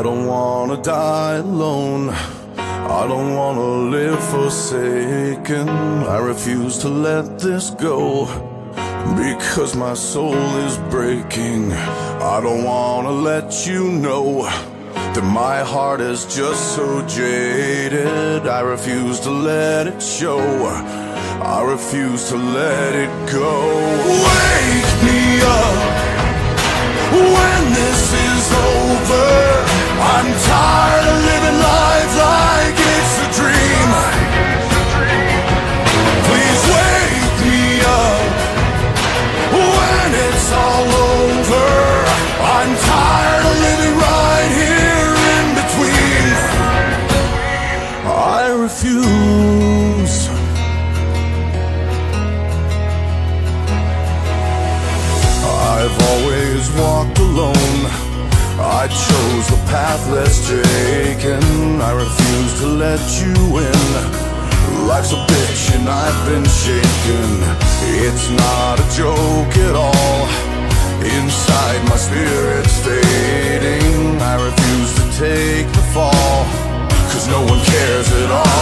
I don't wanna die alone. I don't wanna live forsaken. I refuse to let this go, because my soul is breaking. I don't wanna let you know that my heart is just so jaded. I refuse to let it show. I refuse to let it go. Wake me up when this is over. I'm tired of living life like it's a dream. Please wake me up when it's all over. I'm tired of living right here in between. I refuse. I've always walked alone. I chose the path less taken. I refuse to let you in. Life's a bitch and I've been shaken. It's not a joke at all. Inside my spirit's fading. I refuse to take the fall, 'cause no one cares at all.